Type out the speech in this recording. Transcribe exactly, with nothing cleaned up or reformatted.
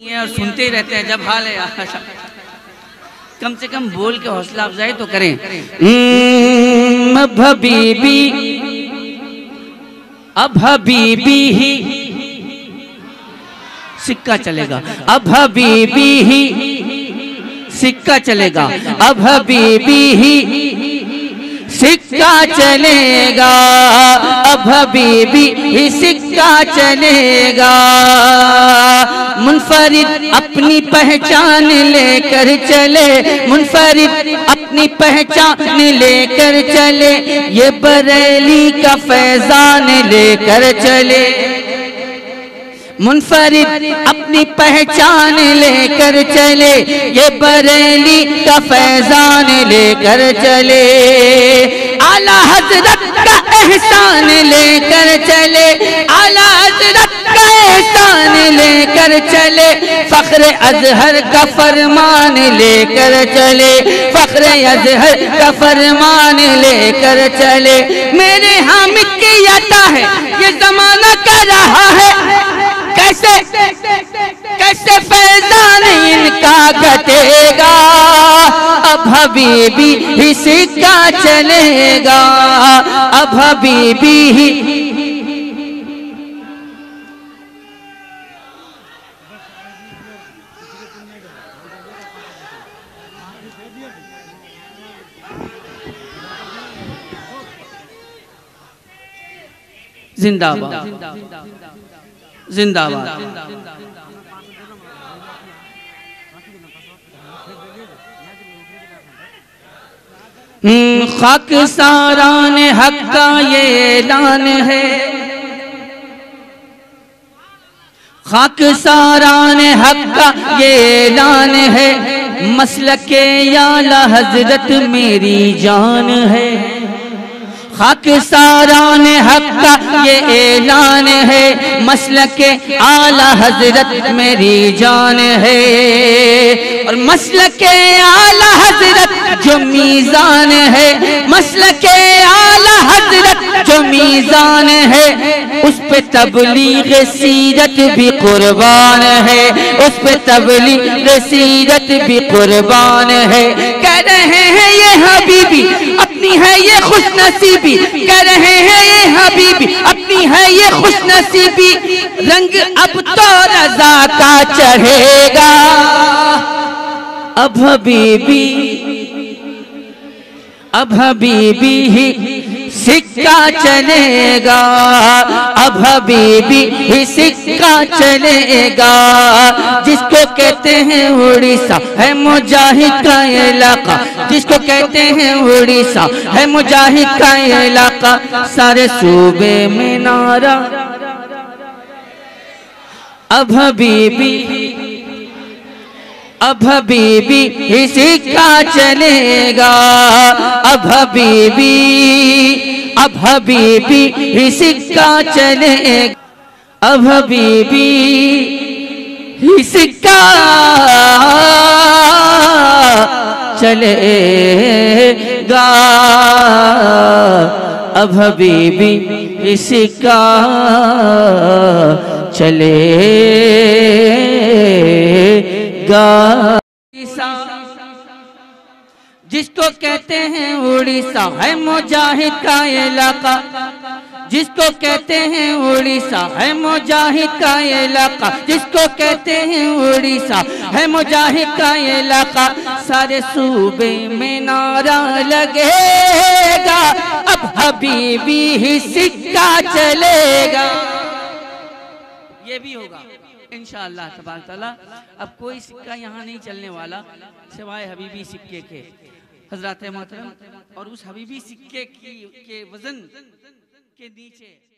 ये और सुनते ही रहते हैं जब हाल है। कम से कम बोल के हौसला अफजाई तो करें। अब हबीबी अब हबीबी ही सिक्का चलेगा, अब हबीबी ही सिक्का चलेगा, अब हबीबी ही सिक्का चलेगा, अब हबीबी ही सिक्का चलेगा। मुनफरिद अपनी पहचान लेकर चले, मुनफरिद अपनी पहचान लेकर चले, ये बरेली का फैजान लेकर चले। मुनफरिद अपनी पहचान लेकर चले, ये बरेली का फैजान लेकर चले। आला हजरत का एहसान लेकर चले, आला हजरत का एहसान लेकर चले, फख्र अजहर का फरमान लेकर चले, फख्र अजहर का फरमान लेकर चले। मेरे हामिद की अता है ये जमाना कर रहा है, कैसे कैसे फैजान इनका घटेगा, अब हबीबी ही सिक्का चलेगा, अब हबीबी ही। जिंदाबाद जिंदाबाद। खाक सारान हक का ये ऐलान है, खाक सारान हक का ये ऐलान है, मसलके आला हजरत मेरी जान है। खाक सारान हक का ये ऐलान है, मसलके आला हजरत मेरी जान है। और मसलके आला हजरत जो मीज़ान है, मसलके आला हजरत जो मीज़ान है, उस पे तबलीग सीरत भी कुर्बान है, उस पे तबलीग सीरत भी कुर्बान है। कह रहे हैं ये हबीबी अपनी है ये खुश नसीबी, कह रहे हैं ये हबीबी अपनी है ये खुश नसीबी, रंग अब तो रज़ा का चढ़ेगा, अब हबीबी अब हबीबी ही सिक्का चलेगा, अब हबीबी ही सिक्का चलेगा। जिसको कहते हैं उड़ीसा है मुजाहिद का इलाका, जिसको कहते हैं उड़ीसा है मुजाहिद का इलाका, सारे सूबे में नारा अब हबीबी अब हबीबी ही सिक्का चलेगा, अब हबीबी अब हबीबी ही सिक्का चलेगा, अब हबीबी ही सिक्का चलेगा, अब हबीबी ही सिक्का चलेगा। जिसको कहते हैं उड़ीसा है मुजाहिद का इलाका, जिसको कहते हैं उड़ीसा है मुजाहिद का इलाका, जिसको कहते हैं उड़ीसा है मुजाहिद का इलाका, सारे सूबे में नारा लगेगा, अब हबीबी ही सिक्का चलेगा। ये भी होगा इंशाअल्लाह तबारक तआला। अब कोई सिक्का यहाँ नहीं चलने वाला सिवाय हबीबी सिक्के के, हजरत मोहतरम, और उस हबीबी सिक्के की के वजन के नीचे